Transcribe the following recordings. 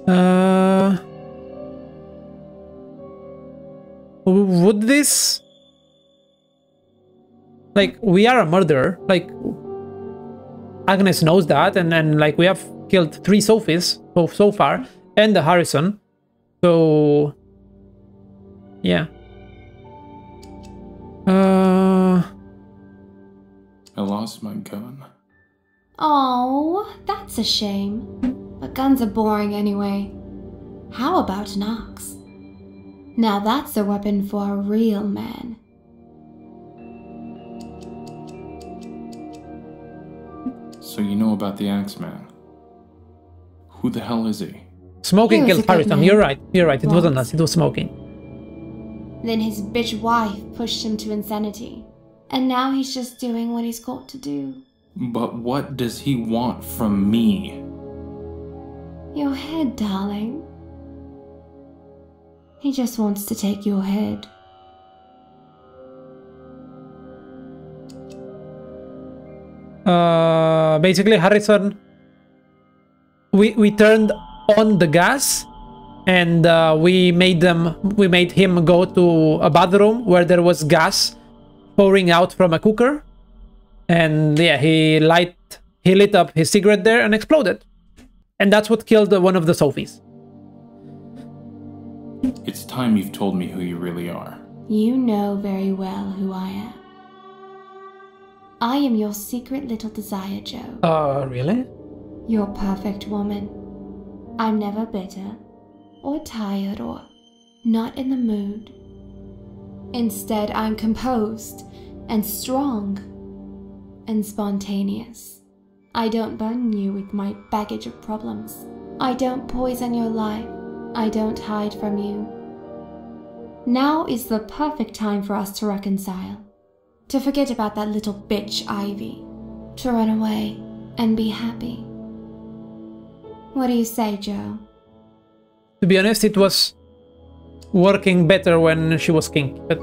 Would this... Like, we are a murderer. Like, Agnes knows that, and like, we have killed 3 Sophies so far, and the Harrison. So... Yeah. I lost my gun. Oh, that's a shame. But guns are boring anyway. How about an axe? Now that's a weapon for a real man. So you know about the Axeman? Who the hell is he? Smoking killed Harrison. You're right. You're right. It wasn't us. It was smoking. Then his bitch wife pushed him to insanity. And now he's just doing what he's got to do. But what does he want from me? Your head, darling. He just wants to take your head. Basically, Harrison, we turned on the gas, and we made him go to a bathroom where there was gas pouring out from a cooker, and yeah, he lit up his cigarette there and exploded, and that's what killed one of the Sophies. It's time you've told me who you really are. You know very well who I am. I am your secret little desire, Joe. Really? Your perfect woman. I'm never bitter, or tired, or not in the mood. Instead, I'm composed, and strong, and spontaneous. I don't burden you with my baggage of problems. I don't poison your life. I don't hide from you. Now is the perfect time for us to reconcile. To forget about that little bitch, Ivy. To run away and be happy. What do you say, Joe? To be honest, it was working better when she was kinky, but...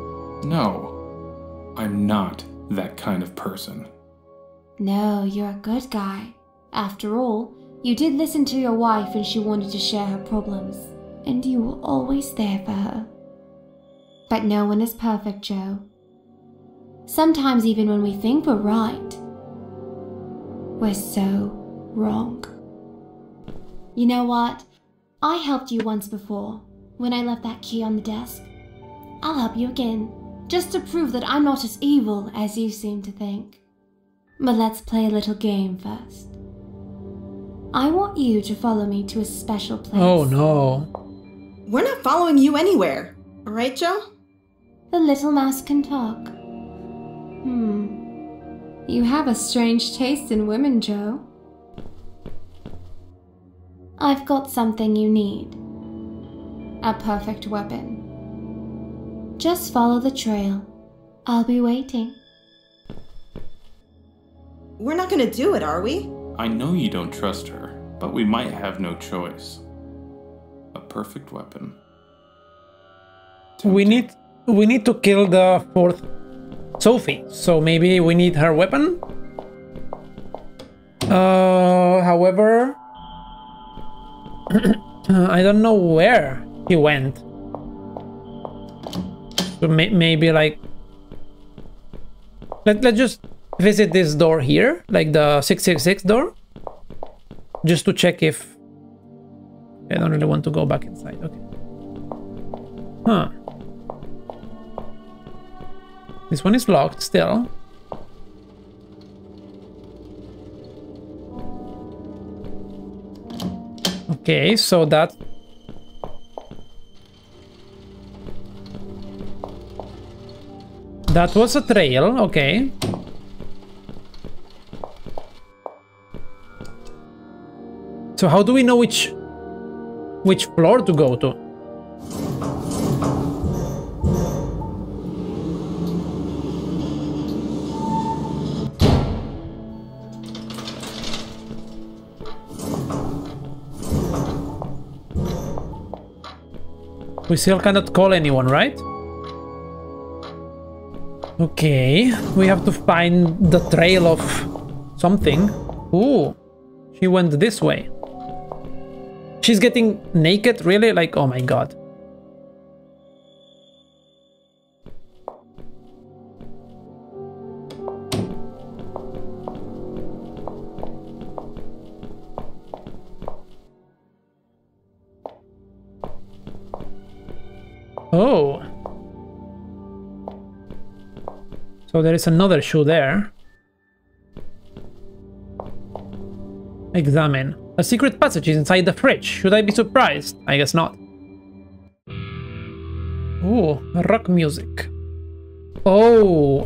No, I'm not that kind of person. No, you're a good guy. After all, you did listen to your wife and she wanted to share her problems. And you were always there for her. But no one is perfect, Joe. Sometimes even when we think we're right, we're so wrong. You know what? I helped you once before, when I left that key on the desk. I'll help you again, just to prove that I'm not as evil as you seem to think. But let's play a little game first. I want you to follow me to a special place. Oh no. We're not following you anywhere. Alright, Joe? The little mouse can talk. You have a strange taste in women, Joe. I've got something you need. A perfect weapon. Just follow the trail. I'll be waiting. We're not gonna do it, are we? I know you don't trust her, but we might have no choice. A perfect weapon. We need to kill the 4th Sophie, so maybe we need her weapon. However, I don't know where he went. So maybe like let's just visit this door here, like the 666 door, just to check if I don't really want to go back inside. Okay. Huh. This one is locked still. Okay, so that... That was a trail, okay. So how do we know which floor to go to? We still cannot call anyone, right? Okay, we have to find the trail of something. Ooh, she went this way. She's getting naked, really? Like, oh my god. Oh. So there is another shoe there. Examine. A secret passage is inside the fridge. Should I be surprised? I guess not. Ooh, rock music. Oh,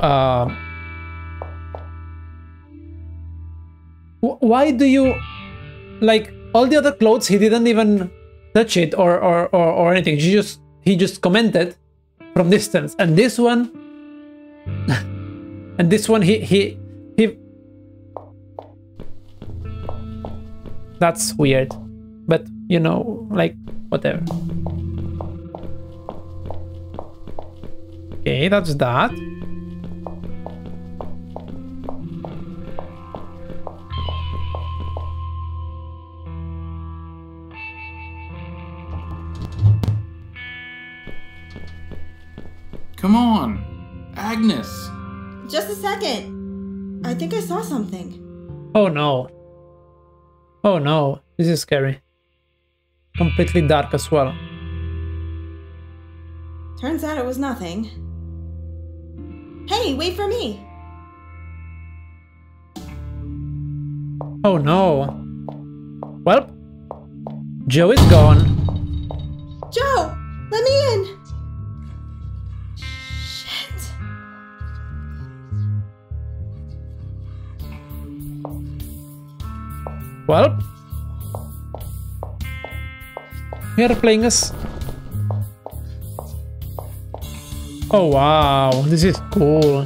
why do you... Like, all the other clothes, he didn't even touch it or anything. He just commented from distance. And this one... and this one, he... That's weird. But, you know, like, whatever. Okay, that's that. Come on, Agnes. Just a second. I think I saw something. Oh no. Oh no, this is scary. Completely dark as well. Turns out it was nothing. Hey, wait for me! Oh no. Well, Joe is gone. Joe! Let me in! Shit. Well, we are playing us. Oh wow, this is cool.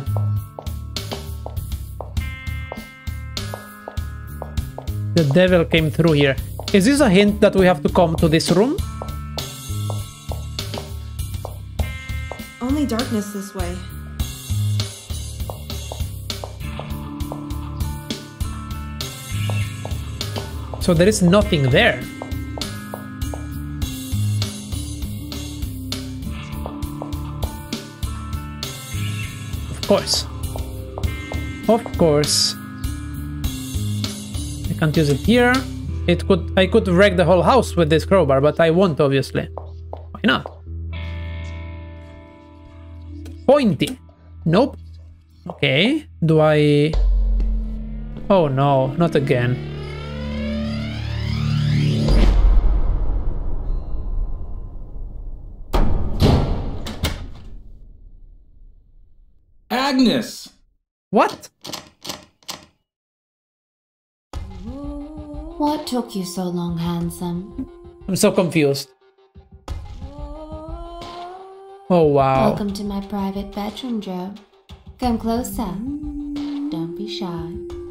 The devil came through here. Is this a hint that we have to come to this room? Only darkness this way. So there is nothing there. Of course. Of course. I can't use it here. I could wreck the whole house with this crowbar, but I won't, obviously. Why not? Pointy. Nope. Okay. Do I... Oh no, not again. Agnes! What? What took you so long, handsome? I'm so confused. Oh wow. Welcome to my private bedroom, Joe. Come closer. Don't be shy.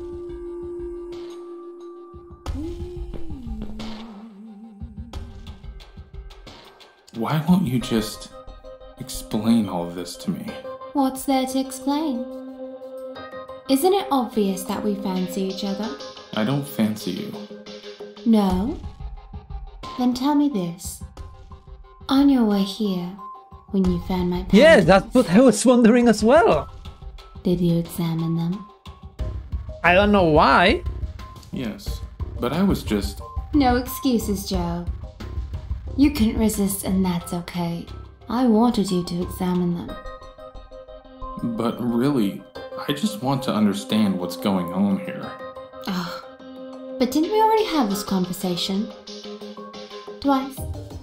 Why won't you just explain all of this to me? What's there to explain? Isn't it obvious that we fancy each other? I don't fancy you. No? Then tell me this. On your way here, when you found my parents, Yeah, that's what I was wondering as well. did you examine them? I don't know why. Yes, but I was just... No excuses, Joe. You couldn't resist, and that's okay. I wanted you to examine them. But really, I just want to understand what's going on here. Ugh. But didn't we already have this conversation? Twice.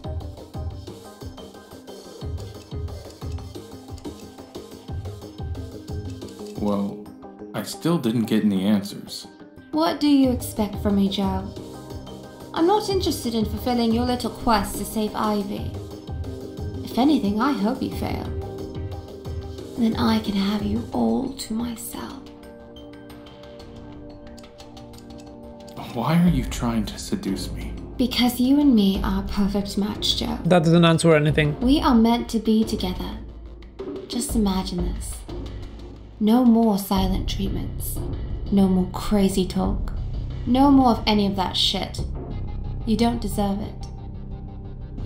Well, I still didn't get any answers. What do you expect from me, Joe? I'm not interested in fulfilling your little quest to save Ivy. If anything, I hope you fail. Then I can have you all to myself. Why are you trying to seduce me? Because you and me are a perfect match, Joe. That doesn't answer anything. We are meant to be together. Just imagine this. No more silent treatments. No more crazy talk. No more of any of that shit. You don't deserve it.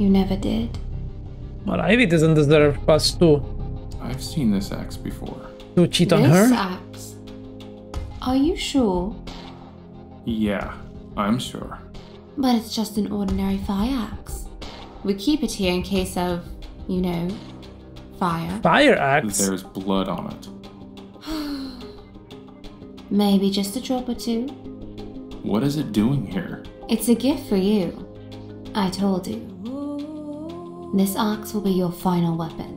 You never did. Well, Ivy doesn't deserve us to I've seen this axe before. cheat on This her. axe? Are you sure? Yeah, I'm sure. But it's just an ordinary fire axe. We keep it here in case of, you know, fire. Fire axe. There's blood on it. Maybe just a drop or two. What is it doing here? It's a gift for you. I told you. This axe will be your final weapon.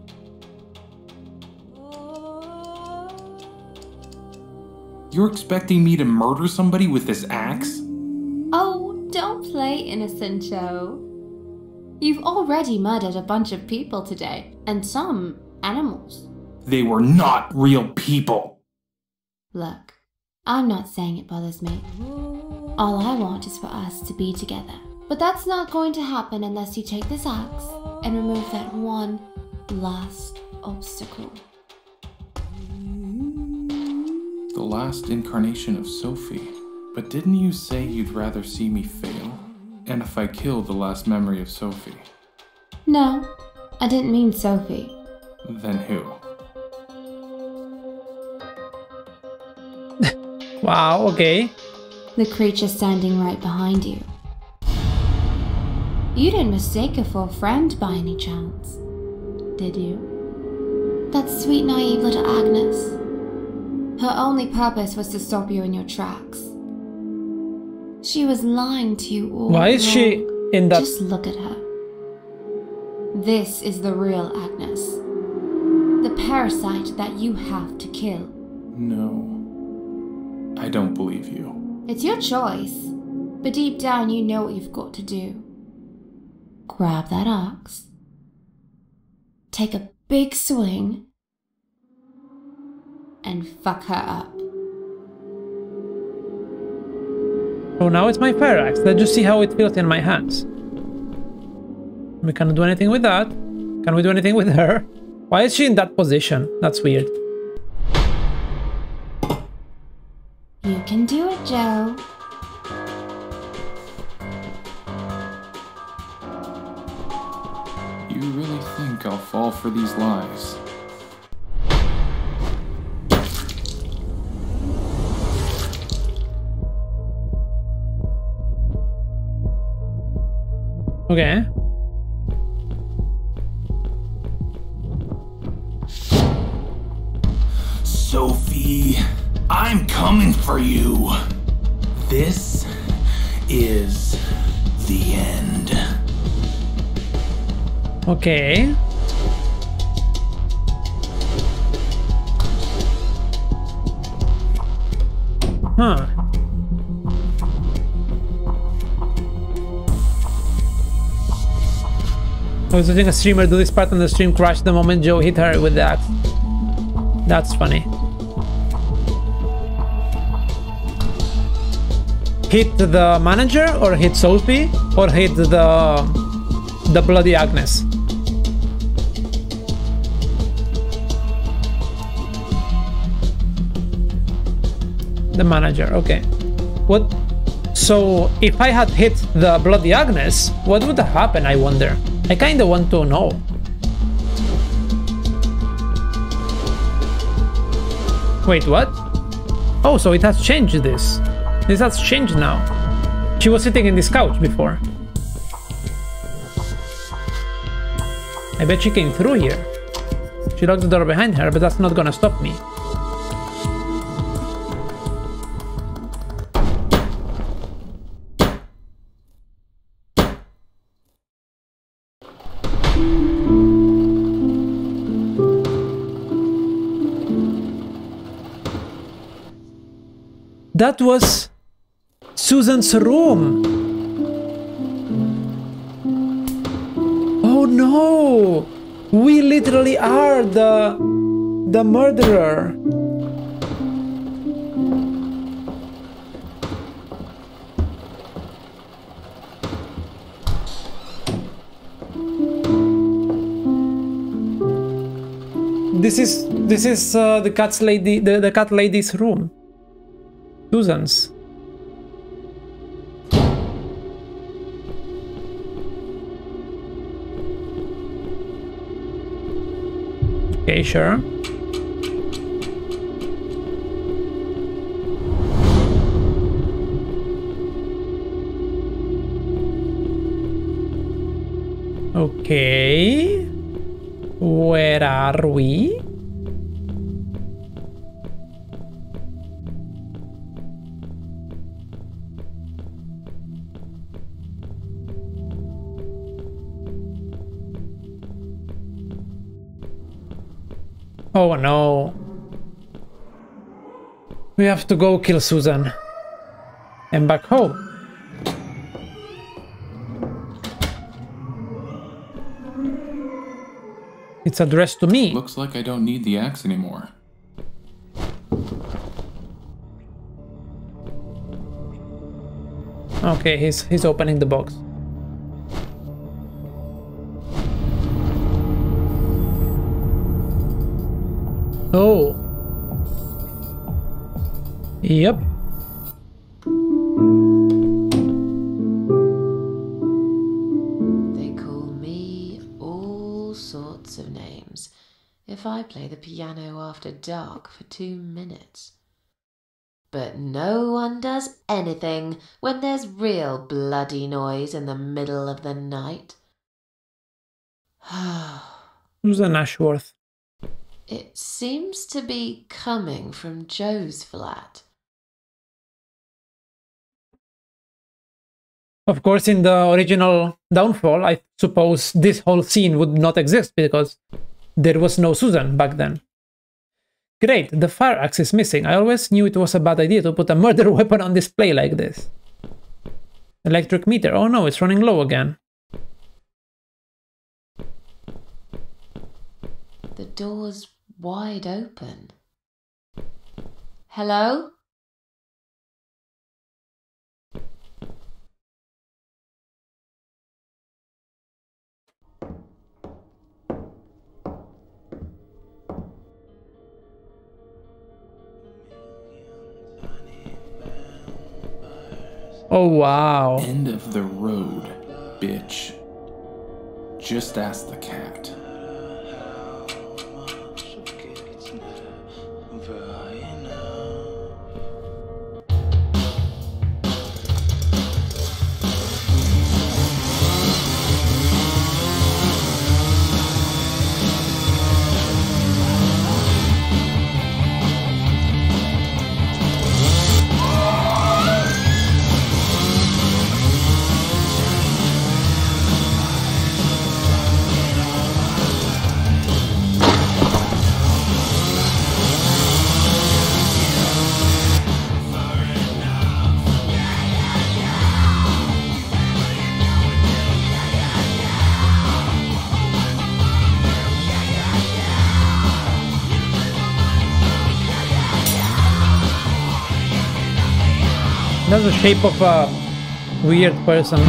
You're expecting me to murder somebody with this axe? Oh, don't play innocent, Joe. You've already murdered a bunch of people today, and some animals. They were not real people. Look, I'm not saying it bothers me. All I want is for us to be together. But that's not going to happen unless you take this axe and remove that one last obstacle. The last incarnation of Sophie. But didn't you say you'd rather see me fail? And if I kill the last memory of Sophie? No, I didn't mean Sophie. Then who? Wow, okay. The creature standing right behind you. You didn't mistake her for a friend by any chance, did you? That sweet, naive little Agnes. Her only purpose was to stop you in your tracks. She was lying to you all Why is she along. in that? Just look at her. This is the real Agnes. The parasite that you have to kill. No. I don't believe you. It's your choice, but deep down you know what you've got to do. Grab that axe, take a big swing, and fuck her up. Oh, now it's my fire axe. Let's just see how it feels in my hands. We cannot do anything with that. Can we do anything with her? Why is she in that position? That's weird. You can do it, Joe. You really think I'll fall for these lies? Okay. Sophie, I'm coming for you. This is the end. Okay. Huh. I was watching a streamer do this part and the stream crashed the moment Joe hit her with the axe. That's funny. Hit the manager or hit Sophie or hit the bloody Agnes? The manager, okay. What? So if I had hit the bloody Agnes, what would have happened, I wonder? I kinda want to know. Wait, what? Oh, so it has changed this. This has changed now. She was sitting in this couch before. I bet she came through here. She locked the door behind her, but that's not gonna stop me. That was Susan's room. Oh no! We literally are the murderer. This is the cat lady, the cat lady's room. Susan's. Okay, sure. Okay. Where are we? Oh no. We have to go kill Susan. And back home. It's addressed to me. Looks like I don't need the axe anymore. Okay, he's opening the box. Oh. Yep. They call me all sorts of names if I play the piano after dark for 2 minutes. But no one does anything when there's real bloody noise in the middle of the night. Susan Ashworth. It seems to be coming from Joe's flat. Of course, in the original Downfall, I suppose this whole scene would not exist because there was no Susan back then. Great, the fire axe is missing. I always knew it was a bad idea to put a murder weapon on display like this. Electric meter. Oh no, it's running low again. The door's wide open. Hello? Oh wow. End of the road, bitch. Just ask the cat. That's the shape of a weird person.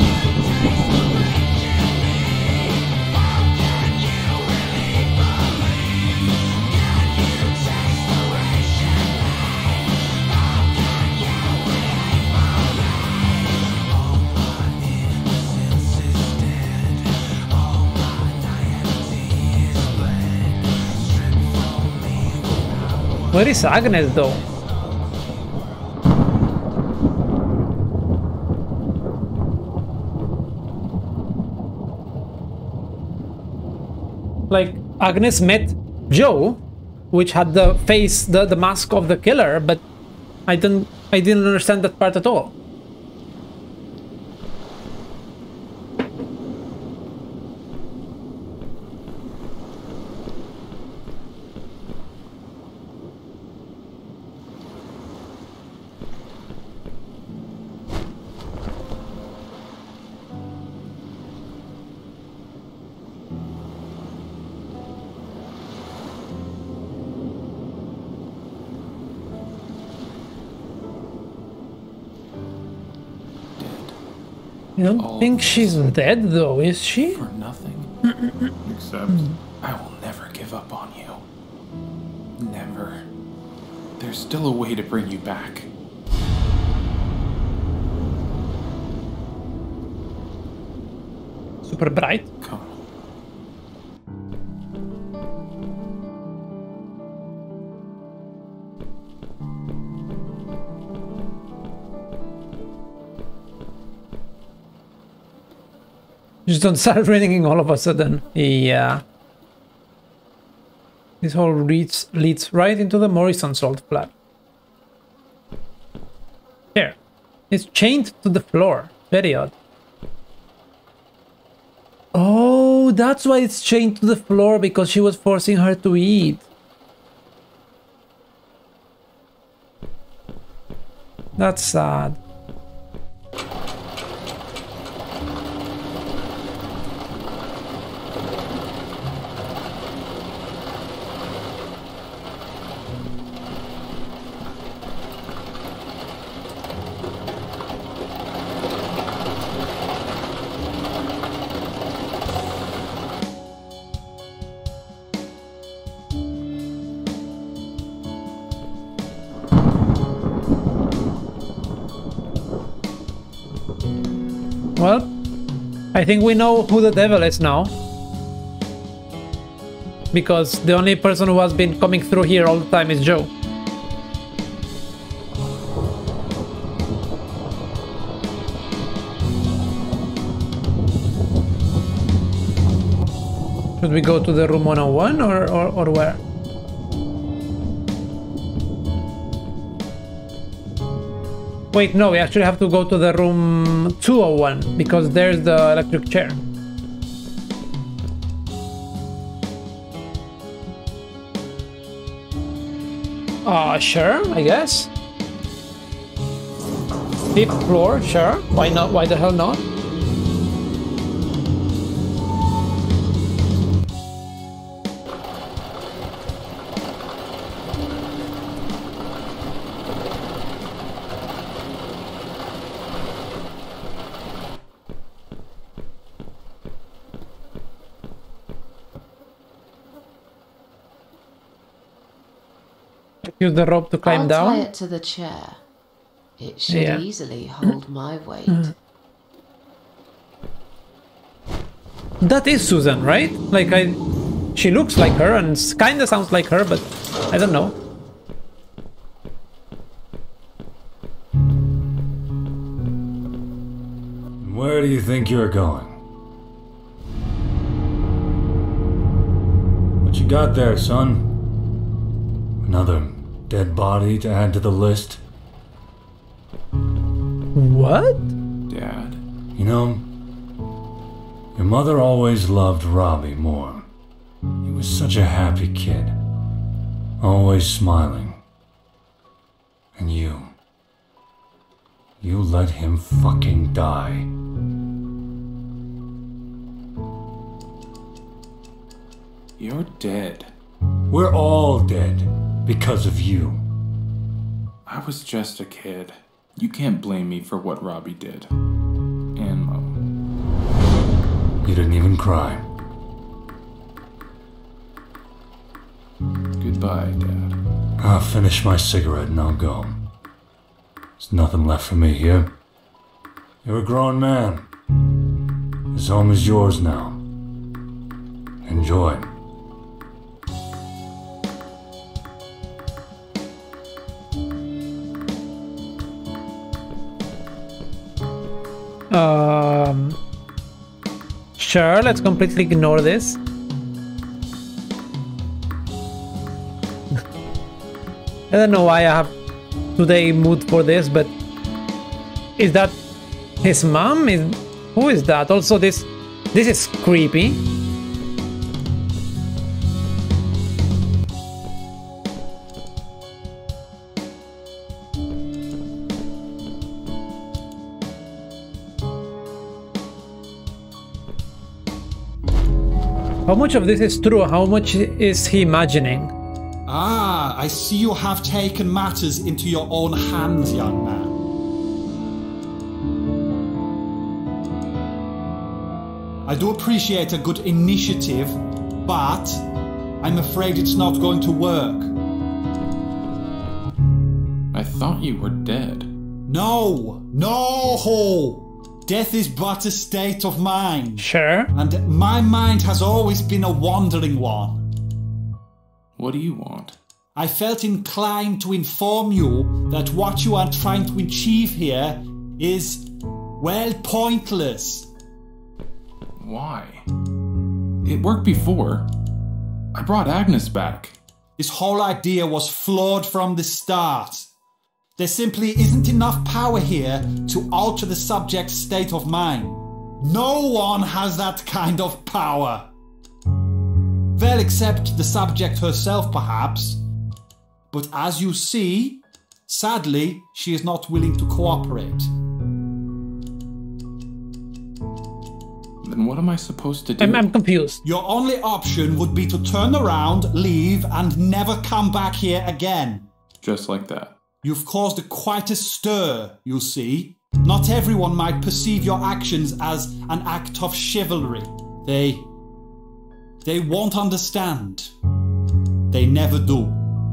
Where is Agnes though? Like, Agnes met Joe, which had the face, the mask of the killer, but I didn't understand that part at all. You don't think she's dead though, is she? For nothing. Except I will never give up on you. Never. There's still a way to bring you back. Super bright. Come. Just don't start raining all of a sudden. Yeah. This hole leads right into the Morrison salt flat. There. It's chained to the floor. Very odd. Oh, that's why it's chained to the floor, because she was forcing her to eat. That's sad. Well, I think we know who the devil is now. Because the only person who has been coming through here all the time is Joe. Should we go to the room 101 or where? Wait, no, we actually have to go to the room 201 because there's the electric chair. Sure, I guess. 5th floor, sure. Why not? Why the hell not? Use the rope to climb down. I'll tie it to the chair. It should easily hold my weight. That is Susan, right? Like she looks like her and kind of sounds like her, but I don't know. Where do you think you're going? What you got there, son? Another dead body to add to the list? What? Dad? You know, your mother always loved Robbie more. He was such a happy kid. Always smiling. And you let him fucking die. You're dead. We're all dead. Because of you. I was just a kid. You can't blame me for what Robbie did. And Mom. You didn't even cry. Goodbye, Dad. I'll finish my cigarette and I'll go. There's nothing left for me here. You're a grown man. This home is yours now. Enjoy. Sure, let's completely ignore this. I don't know why I have today mood for this, but is that his mom? Who is that? Also, this is creepy. How much of this is true? How much is he imagining? Ah, I see you have taken matters into your own hands, young man. I do appreciate a good initiative, but I'm afraid it's not going to work. I thought you were dead. No! No! Death is but a state of mind. Sure. And my mind has always been a wandering one. What do you want? I felt inclined to inform you that what you are trying to achieve here is, well, pointless. Why? It worked before. I brought Agnes back. This whole idea was flawed from the start. There simply isn't enough power here to alter the subject's state of mind. No one has that kind of power. Well, except the subject herself, perhaps. But as you see, sadly, she is not willing to cooperate. Then what am I supposed to do? I'm confused. Your only option would be to turn around, leave, and never come back here again. Just like that. You've caused quite a stir, you see. Not everyone might perceive your actions as an act of chivalry. They won't understand. They never do.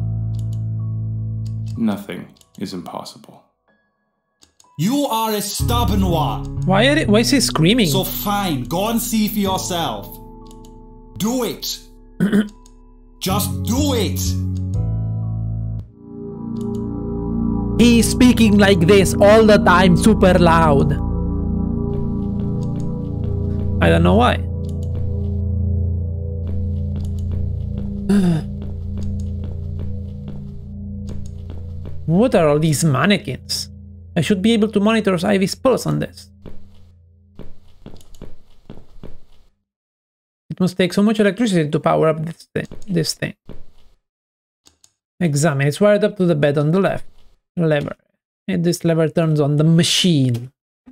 Nothing is impossible. You are a stubborn one. Why is he screaming? So fine, go and see for yourself. Do it. Just do it. He's speaking like this all the time, super loud. I don't know why. What are all these mannequins? I should be able to monitor Ivy's pulse on this. It must take so much electricity to power up this thing. Examine. It's wired up to the bed on the left. Lever. And this lever turns on the machine.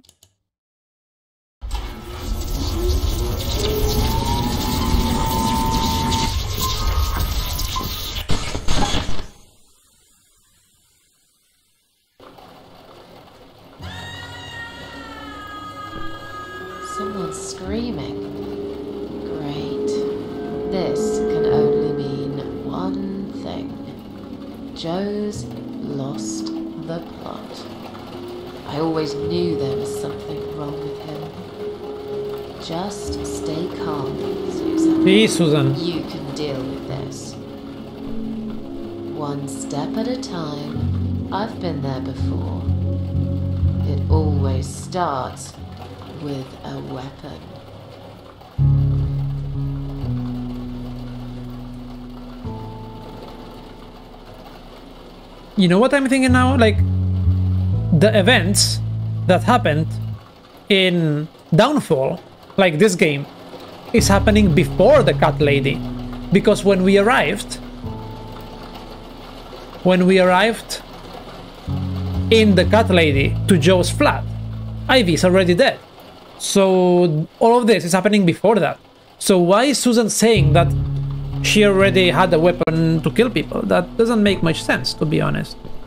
Someone's screaming. Great. This can only mean one thing. Joe's lost the plot. I always knew there was something wrong with him. Just stay calm, Susan. Hey, Susan. You can deal with this. One step at a time. I've been there before. It always starts with a weapon. You know what I'm thinking now? Like, the events that happened in Downfall, like this game, is happening before the cat lady. Because when we arrived in the cat lady to Joe's flat, Ivy's already dead. So all of this is happening before that. So why is Susan saying that she already had a weapon to kill people? That doesn't make much sense, to be honest.